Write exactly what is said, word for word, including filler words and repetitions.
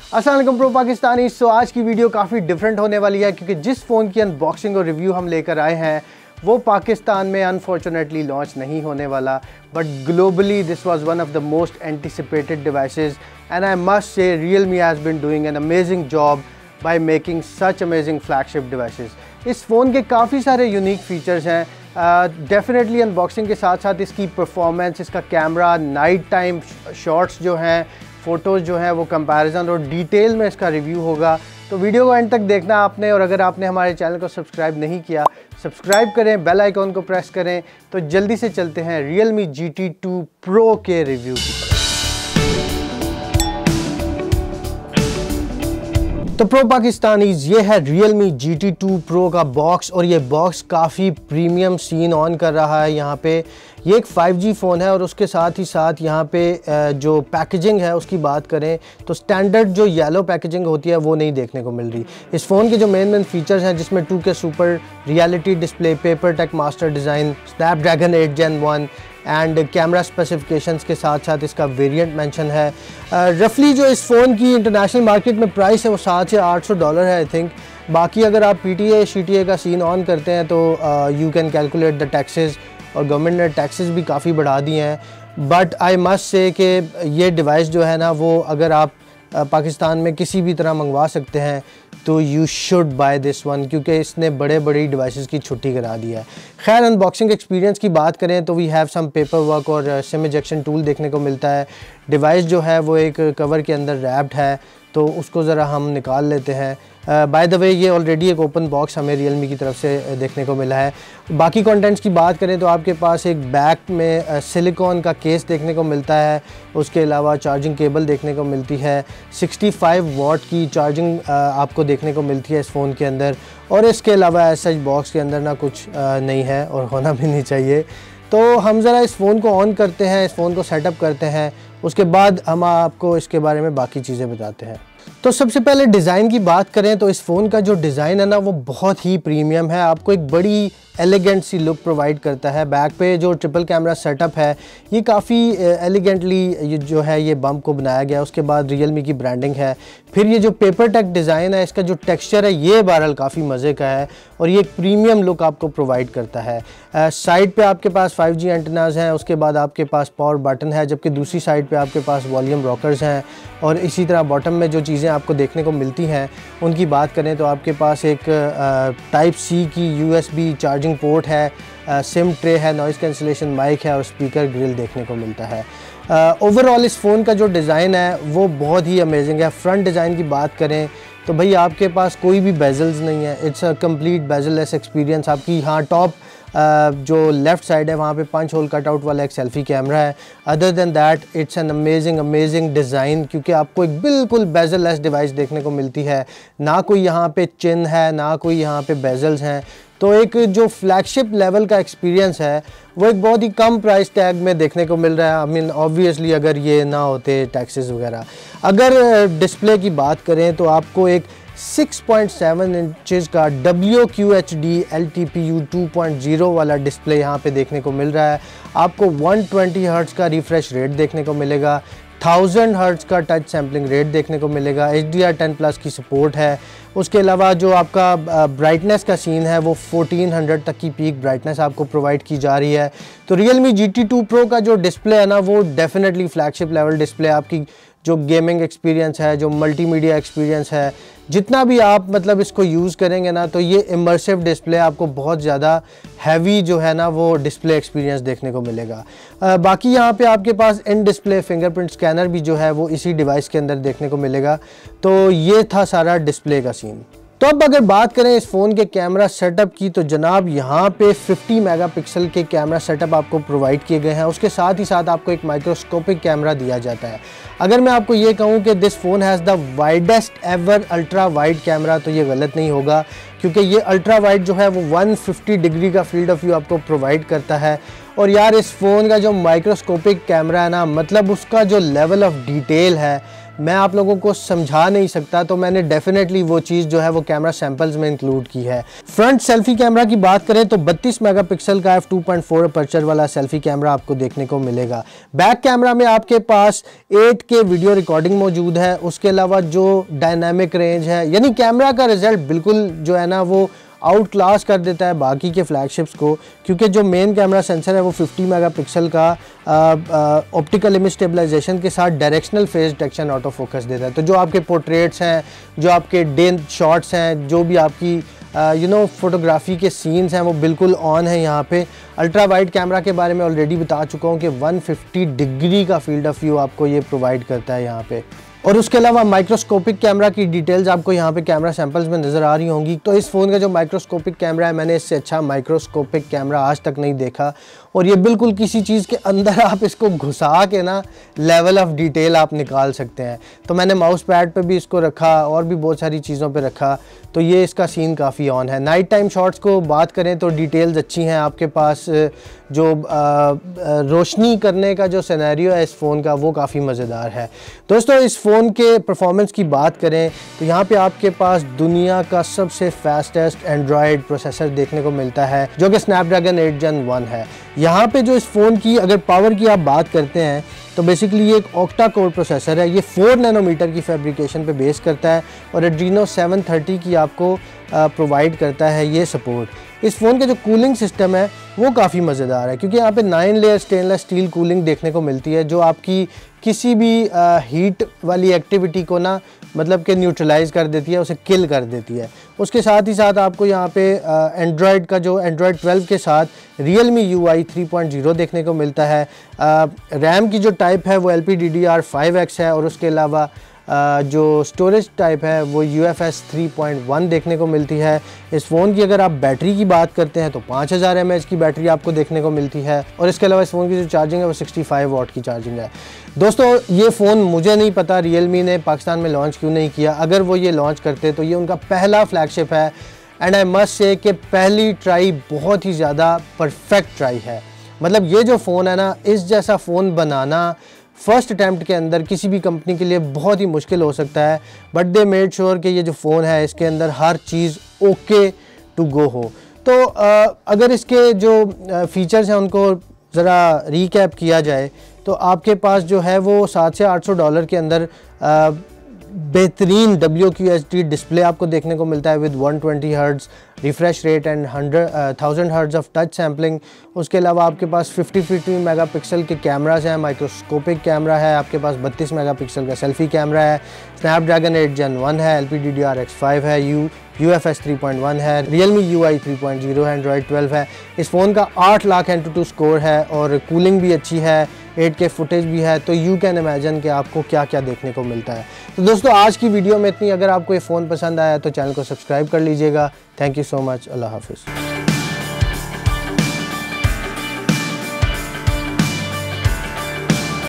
अस्सलाम वालेकुम प्रो पाकिस्तानी। सो आज की वीडियो काफ़ी डिफरेंट होने वाली है क्योंकि जिस फ़ोन की अनबॉक्सिंग और रिव्यू हम लेकर आए हैं वो पाकिस्तान में अनफॉर्चुनेटली लॉन्च नहीं होने वाला, but globally this was one of the most anticipated devices and I must say Realme has been doing an amazing job by making such amazing flagship devices. इस फ़ोन के काफ़ी सारे यूनिक फीचर्स हैं। Definitely uh, unboxing के साथ साथ इसकी performance, इसका कैमरा, नाइट टाइम शॉट्स जो हैं, फ़ोटोज़ जो हैं, वो कंपैरिजन और डिटेल में इसका रिव्यू होगा। तो वीडियो को एंड तक देखना आपने, और अगर आपने हमारे चैनल को सब्सक्राइब नहीं किया सब्सक्राइब करें, बेल आइकॉन को प्रेस करें। तो जल्दी से चलते हैं Realme G T two Pro के रिव्यू की। तो प्रो पाकिस्तानीज़, ये है Realme G T two Pro का बॉक्स, और ये बॉक्स काफ़ी प्रीमियम सीन ऑन कर रहा है। यहाँ पे ये एक फाइव जी फ़ोन है और उसके साथ ही साथ यहाँ पे जो पैकेजिंग है उसकी बात करें तो स्टैंडर्ड जो येलो पैकेजिंग होती है वो नहीं देखने को मिल रही। इस फ़ोन के जो मेन मेन फीचर्स हैं जिसमें two K super reality display, paper tech master design, Snapdragon eight gen one and camera specifications के साथ साथ इसका वेरिएंट मेंशन है। रफली uh, जो इस फ़ोन की इंटरनेशनल मार्केट में प्राइस है वो सात से आठ सौ डॉलर है आई थिंक। बाकी अगर आप पी टी ए शी टी ए का सीन ऑन करते हैं तो you can calculate the taxes, और गवर्नमेंट ने टैक्सेस भी काफ़ी बढ़ा दिए हैं। बट आई मस्ट से कि ये डिवाइस जो है ना वो अगर आप uh, पाकिस्तान में किसी भी तरह मंगवा सकते हैं तो you should buy this one, क्योंकि इसने बड़े बड़ी डिवाइसेस की छुट्टी करा दी है। खैर, अनबॉक्सिंग एक्सपीरियंस की बात करें तो we have some paper work और सिम इजेक्शन टूल देखने को मिलता है। डिवाइस जो है वो एक कवर के अंदर रैप्ड है, तो उसको ज़रा हम निकाल लेते हैं। बाय द वे, ये ऑलरेडी एक ओपन बॉक्स हमें Realme की तरफ से देखने को मिला है। बाकी कंटेंट्स की बात करें तो आपके पास एक बैक में सिलिकॉन का केस देखने को मिलता है। उसके अलावा चार्जिंग केबल देखने को मिलती है। सिक्सटी फाइव वाट की चार्जिंग आपको देखने को मिलती है इस फ़ोन के अंदर, और इसके अलावा एज सच बॉक्स के अंदर ना कुछ नहीं है और होना भी नहीं चाहिए। तो हम ज़रा इस फ़ोन को ऑन करते हैं, इस फ़ोन को सेटअप करते हैं, उसके बाद हम आपको इसके बारे में बाकी चीज़ें बताते हैं। तो सबसे पहले डिज़ाइन की बात करें तो इस फ़ोन का जो डिज़ाइन है ना वो बहुत ही प्रीमियम है, आपको एक बड़ी एलिगेंट सी लुक प्रोवाइड करता है। बैक पे जो ट्रिपल कैमरा सेटअप है ये काफ़ी एलिगेंटली जो है ये बम्प को बनाया गया। उसके बाद Realme की ब्रांडिंग है। फिर ये जो पेपर टेक डिज़ाइन है, इसका जो टेक्सचर है ये बहरहाल काफ़ी मज़े का है और ये एक प्रीमियम लुक आपको प्रोवाइड करता है। साइड पे आपके पास फाइव जी एंटेनाज हैं, उसके बाद आपके पास पावर बटन है, जबकि दूसरी साइड पे आपके पास वॉल्यूम रॉकर्स हैं। और इसी तरह बॉटम में जो चीज़ें आपको देखने को मिलती हैं उनकी बात करें तो आपके पास एक टाइप सी की U S B charging port है, सिम ट्रे है, नॉइज़ कैंसिलेशन माइक है और स्पीकर ग्रिल देखने को मिलता है। ओवरऑल इस फ़ोन का जो डिज़ाइन है वो बहुत ही अमेजिंग है। फ्रंट डिज़ाइन की बात करें तो भाई आपके पास कोई भी बेजल्स नहीं है, it's a complete bezelless experience. आपकी हाँ टॉप Uh, जो लेफ़्ट साइड है वहाँ पे पंच होल कटआउट वाला एक सेल्फ़ी कैमरा है। Other than that it's an amazing amazing design, क्योंकि आपको एक बिल्कुल बेजललेस डिवाइस देखने को मिलती है। ना कोई यहाँ पे चिन है, ना कोई यहाँ पे बेजल्स हैं। तो एक जो फ्लैगशिप लेवल का एक्सपीरियंस है वो एक बहुत ही कम प्राइस टैग में देखने को मिल रहा है। आई मीन ऑब्वियसली अगर ये ना होते टैक्सेस वगैरह। अगर डिस्प्ले की बात करें तो आपको एक सिक्स पॉइंट सेवन इंचेस का W Q H D L T P U two point zero वाला डिस्प्ले यहाँ पे देखने को मिल रहा है। आपको वन ट्वेंटी हर्ट्ज़ का रिफ्रेश रेट देखने को मिलेगा, थाउजेंड हर्ट्ज़ का टच सैम्पलिंग रेट देखने को मिलेगा, H D R ten plus की सपोर्ट है। उसके अलावा जो आपका ब्राइटनेस का सीन है वो फोर्टीन हंड्रेड तक की पीक ब्राइटनेस आपको प्रोवाइड की जा रही है। तो Realme G T two Pro का जो डिस्प्ले है ना वो डेफिनेटली फ्लैगशिप लेवल डिस्प्ले। आपकी जो गेमिंग एक्सपीरियंस है, जो मल्टीमीडिया एक्सपीरियंस है, जितना भी आप मतलब इसको यूज़ करेंगे ना तो ये इमर्सिव डिस्प्ले आपको बहुत ज़्यादा हैवी जो है ना वो डिस्प्ले एक्सपीरियंस देखने को मिलेगा। आ, बाकी यहाँ पे आपके पास इन डिस्प्ले फिंगरप्रिंट स्कैनर भी जो है वो इसी डिवाइस के अंदर देखने को मिलेगा। तो ये था सारा डिस्प्ले का सीन। तो अब अगर बात करें इस फ़ोन के कैमरा सेटअप की तो जनाब यहाँ पे फिफ्टी मेगापिक्सल के कैमरा सेटअप आपको प्रोवाइड किए गए हैं। उसके साथ ही साथ आपको एक माइक्रोस्कोपिक कैमरा दिया जाता है। अगर मैं आपको ये कहूँ कि this phone has the widest ever ultra wide camera तो ये गलत नहीं होगा, क्योंकि ये अल्ट्रा वाइड जो है वो वन फिफ्टी डिग्री का फील्ड ऑफ व्यू आपको प्रोवाइड करता है। और यार इस फ़ोन का जो माइक्रोस्कोपिक कैमरा है ना, मतलब उसका जो लेवल ऑफ डिटेल है मैं आप लोगों को समझा नहीं सकता, तो मैंने डेफिनेटली वो चीज़ जो है वो कैमरा सैंपल्स में इंक्लूड की है। फ्रंट सेल्फी कैमरा की बात करें तो बत्तीस मेगापिक्सल का F two point four aperture वाला सेल्फी कैमरा आपको देखने को मिलेगा। बैक कैमरा में आपके पास एट के वीडियो रिकॉर्डिंग मौजूद है। उसके अलावा जो डायनामिक रेंज है, यानी कैमरा का रिजल्ट बिल्कुल जो है ना वो आउट क्लास कर देता है बाकी के फ्लैगशिप्स को, क्योंकि जो मेन कैमरा सेंसर है वो फिफ्टी मेगापिक्सल का ऑप्टिकल इमेज स्टेबलाइजेशन के साथ directional face detection auto focus देता है। तो जो आपके पोर्ट्रेट्स हैं, जो आपके डे शॉट्स हैं, जो भी आपकी यू नो फोटोग्राफी के सीन्स हैं वो बिल्कुल ऑन है। यहाँ पे अल्ट्रा वाइड कैमरा के बारे में ऑलरेडी बता चुका हूँ कि वन फिफ्टी डिग्री का फील्ड ऑफ व्यू आपको ये प्रोवाइड करता है यहाँ पे। और उसके अलावा माइक्रोस्कोपिक कैमरा की डिटेल्स आपको यहाँ पे कैमरा सैंपल्स में नज़र आ रही होंगी। तो इस फ़ोन का जो माइक्रोस्कोपिक कैमरा है, मैंने इससे अच्छा माइक्रोस्कोपिक कैमरा आज तक नहीं देखा, और ये बिल्कुल किसी चीज़ के अंदर आप इसको घुसा के ना लेवल ऑफ डिटेल आप निकाल सकते हैं। तो मैंने माउस पैड पे भी इसको रखा और भी बहुत सारी चीज़ों पे रखा, तो ये इसका सीन काफ़ी ऑन है। नाइट टाइम शॉट्स को बात करें तो डिटेल्स अच्छी हैं आपके पास। जो रोशनी करने का जो सिनेरियो है इस फ़ोन का वो काफ़ी मज़ेदार है। दोस्तों इस फ़ोन के परफॉर्मेंस की बात करें तो यहाँ पे आपके पास दुनिया का सबसे फास्टेस्ट एंड्रॉयड प्रोसेसर देखने को मिलता है, जो कि स्नैपड्रैगन एट जेन वन है। यहाँ पे जो इस फ़ोन की अगर पावर की आप बात करते हैं तो बेसिकली ये एक ऑक्टा कोर प्रोसेसर है। ये फोर नैनोमीटर की फैब्रिकेशन पे बेस करता है और एड्रीनो सेवन थर्टी की आपको प्रोवाइड करता है ये सपोर्ट। इस फ़ोन का जो कूलिंग सिस्टम है वो काफ़ी मज़ेदार है, क्योंकि यहाँ पे nine layer stainless steel cooling देखने को मिलती है, जो आपकी किसी भी आ, हीट वाली एक्टिविटी को ना मतलब कि न्यूट्रलाइज कर देती है, उसे किल कर देती है। उसके साथ ही साथ आपको यहाँ पे एंड्रॉयड का जो एंड्रॉयड ट्वेल्व के साथ Realme U I three point zero देखने को मिलता है। रैम की जो टाइप है वो L P D D R five X है, और उसके अलावा Uh, जो स्टोरेज टाइप है वो U F S three point one देखने को मिलती है। इस फ़ोन की अगर आप बैटरी की बात करते हैं तो पाँच हज़ार एम एच की बैटरी आपको देखने को मिलती है, और इसके अलावा इस फ़ोन की जो चार्जिंग है वो सिक्सटी फाइव वाट की चार्जिंग है। दोस्तों ये फ़ोन मुझे नहीं पता रियलमी ने पाकिस्तान में लॉन्च क्यों नहीं किया। अगर वो ये लॉन्च करते तो ये उनका पहला फ्लैगशिप है, एंड आई मस्ट से कि पहली ट्राई बहुत ही ज़्यादा परफेक्ट ट्राई है। मतलब ये जो फ़ोन है ना, इस जैसा फ़ोन बनाना फर्स्ट अटैम्प्ट के अंदर किसी भी कंपनी के लिए बहुत ही मुश्किल हो सकता है, बट दे मेड श्योर कि ये जो फ़ोन है इसके अंदर हर चीज़ ओके टू गो हो। तो आ, अगर इसके जो फीचर्स हैं उनको ज़रा रीकैप किया जाए तो आपके पास जो है वो सात से आठ सौ डॉलर के अंदर आ, बेहतरीन W Q H D display आपको देखने को मिलता है with one twenty hertz refresh rate and hundred thousand hertz of touch sampling. उसके अलावा आपके पास फिफ्टी फिफ्टी मेगापिक्सल के कैमरास हैं, माइक्रोस्कोपिक कैमरा है, आपके पास बत्तीस मेगापिक्सल का सेल्फी कैमरा है, स्नैपड्रैगन एट जेन वन है, L P D D R X five है, U U F S three point one है, Realme U I three point zero है, एंड्रॉयड ट्वेल्व है। इस फ़ोन का आठ लाख एंटू टू स्कोर है और कूलिंग भी अच्छी है, एट के फुटेज भी है। तो यू कैन इमेजिन कि आपको क्या क्या देखने को मिलता है। तो दोस्तों आज की वीडियो में इतनी। अगर आपको ये फ़ोन पसंद आया तो चैनल को सब्सक्राइब कर लीजिएगा। Thank you so much. अल्लाह हाफिज़।